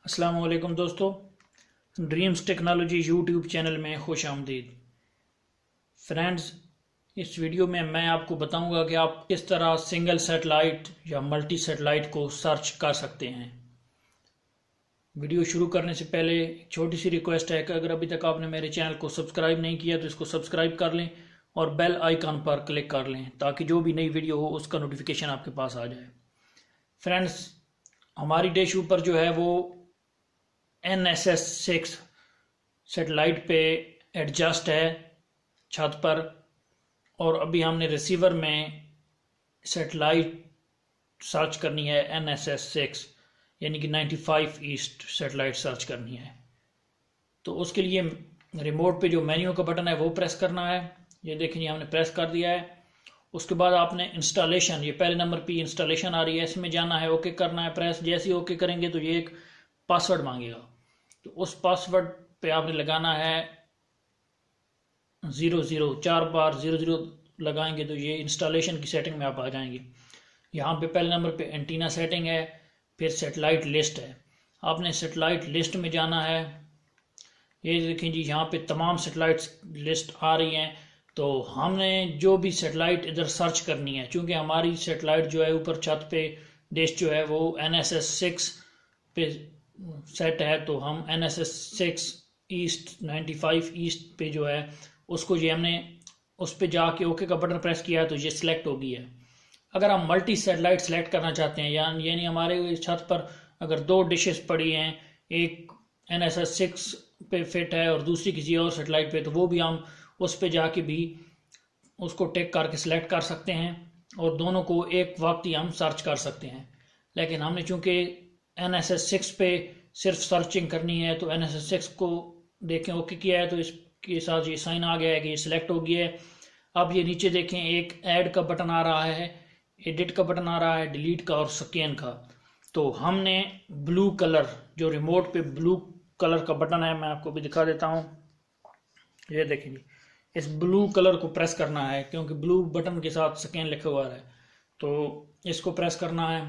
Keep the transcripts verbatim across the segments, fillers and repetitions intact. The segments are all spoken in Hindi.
अस्सलाम वालेकुम दोस्तों, ड्रीम्स टेक्नोलॉजी यूट्यूब चैनल में खुश आमदीद। फ्रेंड्स, इस वीडियो में मैं आपको बताऊंगा कि आप किस तरह सिंगल सेटेलाइट या मल्टी सेटेलाइट को सर्च कर सकते हैं। वीडियो शुरू करने से पहले एक छोटी सी रिक्वेस्ट है कि अगर अभी तक आपने मेरे चैनल को सब्सक्राइब नहीं किया तो इसको सब्सक्राइब कर लें और बेल आइकन पर क्लिक कर लें ताकि जो भी नई वीडियो हो उसका नोटिफिकेशन आपके पास आ जाए। फ्रेंड्स, हमारी डिश ऊपर जो है वो N S S six satellite पे एडजस्ट है छत पर, और अभी हमने रिसीवर में सेटेलाइट सर्च करनी है एन एस एस सिक्स यानी कि पचानवे ईस्ट सेटेलाइट सर्च करनी है। तो उसके लिए रिमोट पे जो मेन्यू का बटन है वो प्रेस करना है। ये देखिए हमने प्रेस कर दिया है। उसके बाद आपने इंस्टॉलेशन, ये पहले नंबर पे इंस्टॉलेशन आ रही है, इसमें जाना है, ओके करना है प्रेस। जैसे ही ओके करेंगे तो ये एक पासवर्ड मांगेगा, तो उस पासवर्ड पे आपने लगाना है ज़ीरो ज़ीरो। चार बार ज़ीरो ज़ीरो लगाएंगे तो ये इंस्टॉलेशन की सेटिंग में आप आ जाएंगे। यहाँ पे पहले नंबर पे एंटीना सेटिंग है, फिर सेटेलाइट लिस्ट है। आपने सेटेलाइट लिस्ट में जाना है। ये देखें जी, यहाँ पे तमाम सेटेलाइट्स लिस्ट आ रही हैं। तो हमने जो भी सेटेलाइट इधर सर्च करनी है, चूँकि हमारी सेटेलाइट जो है ऊपर छत पे डिश जो है वो एन एस एस सिक्स पे सेट है, तो हम N S S six east पचानवे ईस्ट पे जो है उसको ये हमने उस पे जाके ओके का बटन प्रेस किया है तो ये सिलेक्ट हो गई है। अगर हम मल्टी सेटेलाइट सेलेक्ट करना चाहते हैं, यानी यानी हमारे छत पर अगर दो डिशेस पड़ी हैं, एक एन एस एस सिक्स पे फिट है और दूसरी किसी और सेटेलाइट पे, तो वो भी हम उस पे जाके भी उसको टिक करके सिलेक्ट कर सकते हैं और दोनों को एक वक्त ही हम सर्च कर सकते हैं। लेकिन हमने चूंकि एन एस एस सिक्स पे सिर्फ सर्चिंग करनी है तो एन एस एस सिक्स को देखें ओके किया है, तो इसके साथ ये साइन आ गया है कि ये सिलेक्ट हो गया है। अब ये नीचे देखें एक ऐड का बटन आ रहा है, एडिट का बटन आ रहा है, डिलीट का और स्कैन का। तो हमने ब्लू कलर, जो रिमोट पे ब्लू कलर का बटन है, मैं आपको भी दिखा देता हूँ। ये देखें जी, इस ब्लू कलर को प्रेस करना है क्योंकि ब्लू बटन के साथ स्कैन लिखा हुआ है, तो इसको प्रेस करना है।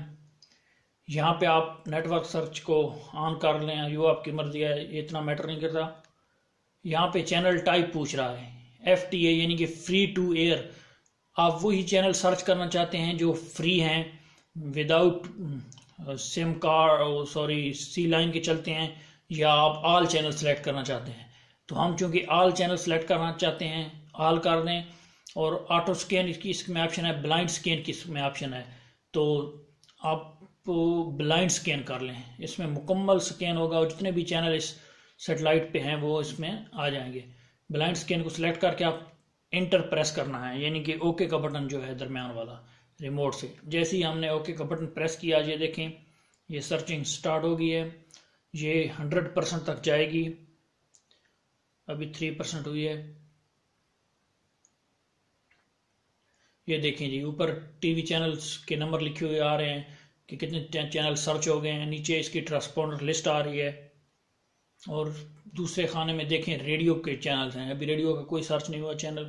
यहाँ पे आप नेटवर्क सर्च को ऑन कर लें, यो आपकी मर्जी है, ये इतना मैटर नहीं करता। यहाँ पे चैनल टाइप पूछ रहा है, एफ टी ए यानी कि फ्री टू एयर। आप वही चैनल सर्च करना चाहते हैं जो फ्री हैं, without sim card, sorry C line के चलते हैं, या आप ऑल चैनल सेलेक्ट करना चाहते हैं। तो हम चूंकि ऑल चैनल सेलेक्ट करना चाहते हैं, ऑल कर दें। और ऑटो स्कैन इसकी इसमें ऑप्शन है, ब्लाइंड स्कैन की इसमें ऑप्शन है, तो आप ब्लाइंड स्कैन कर लें। इसमें मुकम्मल स्कैन होगा और जितने भी चैनल इस सेटेलाइट पे हैं वो इसमें आ जाएंगे। ब्लाइंड स्कैन को सिलेक्ट करके आप इंटर प्रेस करना है, यानी कि ओके का बटन जो है दरमियान वाला रिमोट से। जैसे ही हमने ओके का बटन प्रेस किया, ये देखें ये सर्चिंग स्टार्ट हो गई है। ये हंड्रेड परसेंट तक जाएगी, अभी थ्री परसेंट हुई है। ये देखें जी, ऊपर टीवी चैनल्स के नंबर लिखे हुए आ रहे हैं कि कितने चैनल सर्च हो गए हैं। नीचे इसकी ट्रांसपोंडर लिस्ट आ रही है और दूसरे खाने में देखें रेडियो के चैनल्स हैं। अभी रेडियो का कोई सर्च नहीं हुआ चैनल।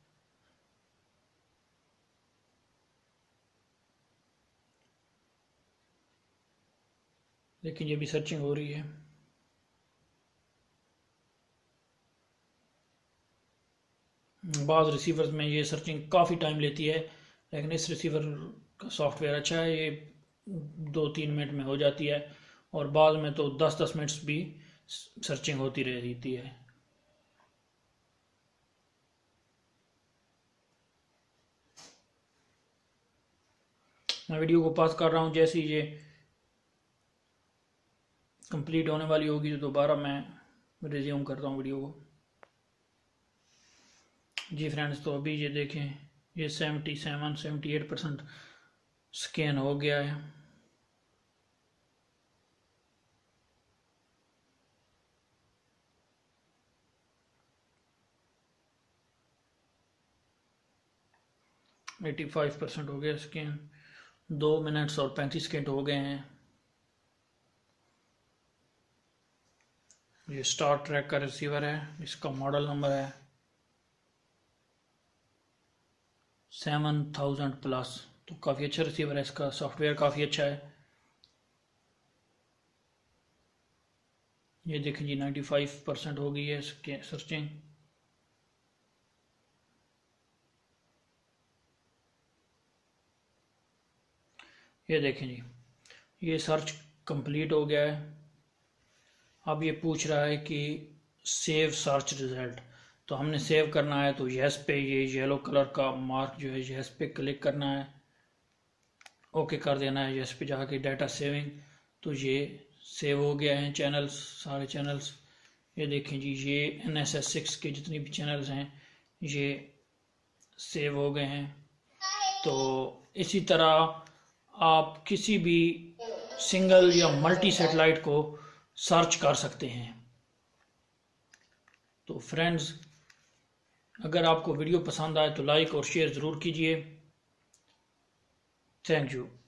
लेकिन ये भी सर्चिंग हो रही है। बाद रिसीवर्स में ये सर्चिंग काफ़ी टाइम लेती है, लेकिन इस रिसीवर का सॉफ्टवेयर अच्छा है, ये दो तीन मिनट में हो जाती है। और बाद में तो दस दस मिनट्स भी सर्चिंग होती रहती है। मैं वीडियो को पास कर रहा हूँ। जैसे ही ये कंप्लीट होने वाली होगी तो दोबारा मैं रिज्यूम करता हूँ वीडियो को। जी फ्रेंड्स, तो अभी ये देखें ये seventy seven seventy eight percent scan हो गया है। एटी फाइव परसेंट हो गया स्कैन। दो मिनट्स और पैंतीस सेकेंड हो गए हैं। ये स्टार ट्रैक का रिसीवर है, इसका मॉडल नंबर है सेवन थाउजेंड प्लस। तो काफ़ी अच्छा रिसीवर है, इसका सॉफ्टवेयर काफ़ी अच्छा है। ये देखें जी नाइन्टी फाइव परसेंट हो गई है इसके सर्चिंग। ये देखें जी ये सर्च कंप्लीट हो गया है। अब ये पूछ रहा है कि सेव सर्च रिजल्ट, तो हमने सेव करना है तो यस पे, ये येलो कलर का मार्क जो है यस पे क्लिक करना है, ओके कर देना है यस पे जाके डाटा सेविंग। तो ये सेव हो गया है चैनल्स, सारे चैनल्स। ये देखें जी ये एन एस एस सिक्स के जितने भी चैनल्स हैं ये सेव हो गए हैं। तो इसी तरह आप किसी भी सिंगल या मल्टी सेटेलाइट को सर्च कर सकते हैं। तो फ्रेंड्स, अगर आपको वीडियो पसंद आए तो लाइक और शेयर ज़रूर कीजिए। Thank you.